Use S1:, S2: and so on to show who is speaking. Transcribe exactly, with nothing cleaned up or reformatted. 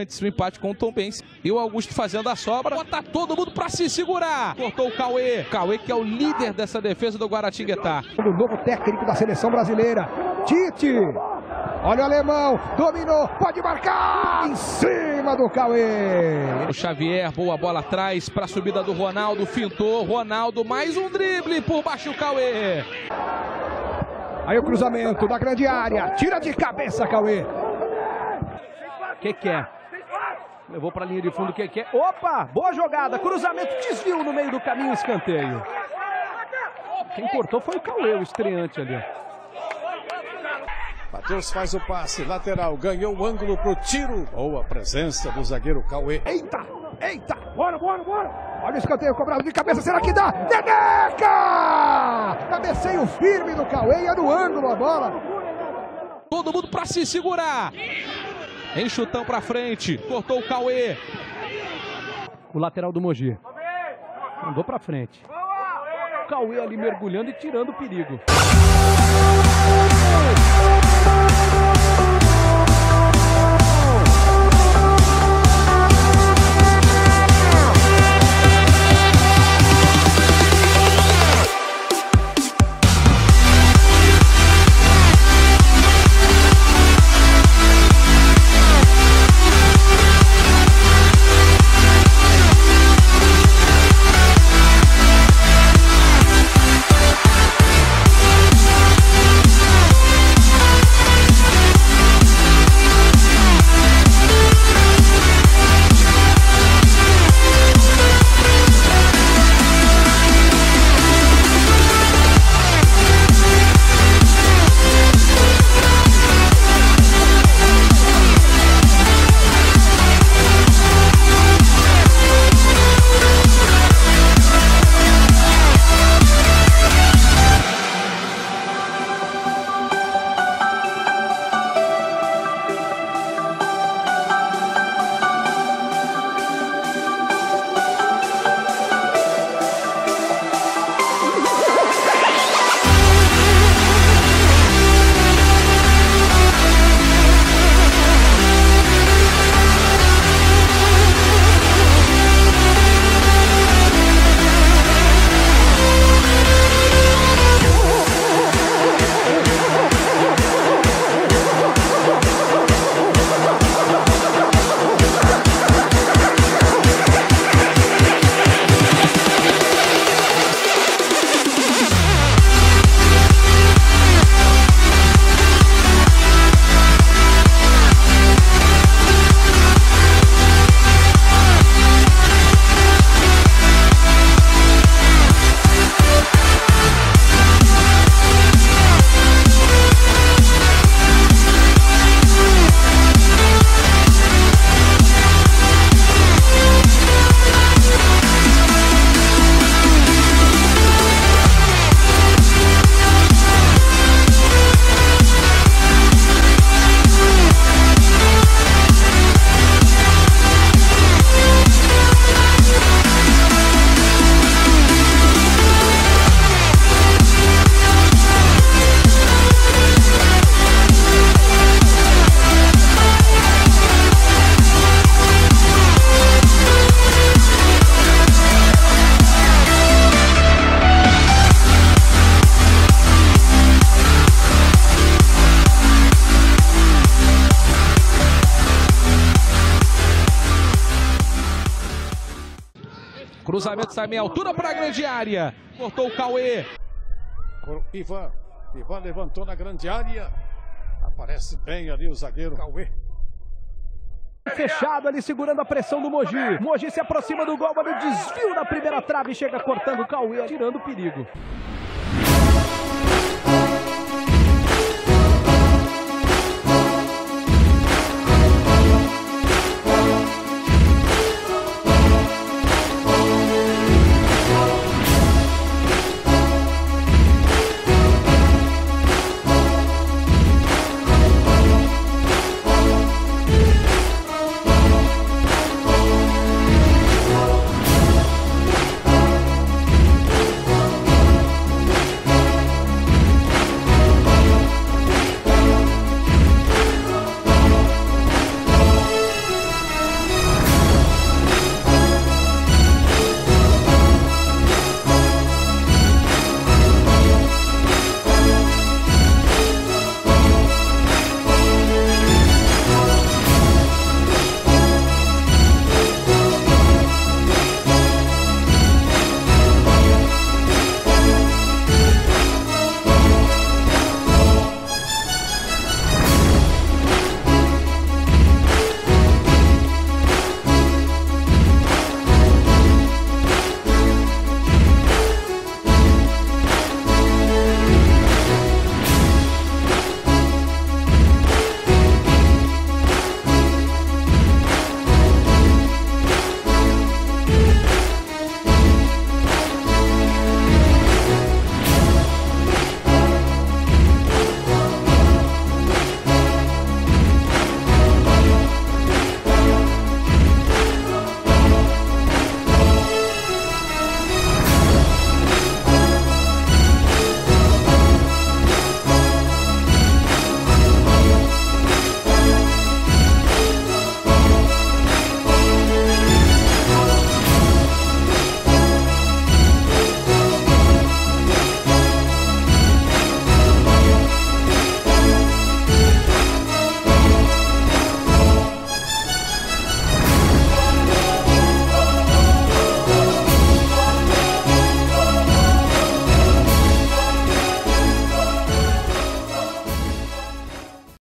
S1: Estudiantes, o empate com o Tombense. E o Augusto fazendo a sobra. Bota todo mundo pra se segurar. Cortou o Cauê. Cauê que é o líder dessa defesa do Guaratinguetá.
S2: O novo técnico da seleção brasileira, Tite. Olha o alemão, dominou, pode marcar, em cima do Cauê.
S1: O Xavier, boa bola atrás para a subida do Ronaldo, fintou, Ronaldo, mais um drible por baixo o Cauê.
S2: Aí o cruzamento da grande área, tira de cabeça Cauê.
S3: O que que é? Levou para a linha de fundo, o que que é? Opa, boa jogada, cruzamento, desvio no meio do caminho, escanteio. Quem cortou foi o Cauê, o estreante ali.
S4: Matheus faz o passe, lateral, ganhou o ângulo pro tiro. Boa presença do zagueiro Cauê.
S2: Eita, eita, bora, bora, bora. Olha o escanteio cobrado de cabeça, será que dá? Neneca! Cabeceio firme do Cauê e é no ângulo a bola.
S1: Todo mundo pra se segurar. Em chutão pra frente, cortou o Cauê.
S3: O lateral do Mogi. Mandou pra frente. O Cauê ali mergulhando e tirando o perigo.
S1: Cruzamento sai meia altura para a grande área. Cortou o Cauê.
S4: Ivan. Ivan levantou na grande área. Aparece bem ali o zagueiro Cauê.
S3: Fechado ali, segurando a pressão do Mogi. Mogi se aproxima do gol, mas o desvio da primeira trave chega cortando o Cauê, tirando o perigo.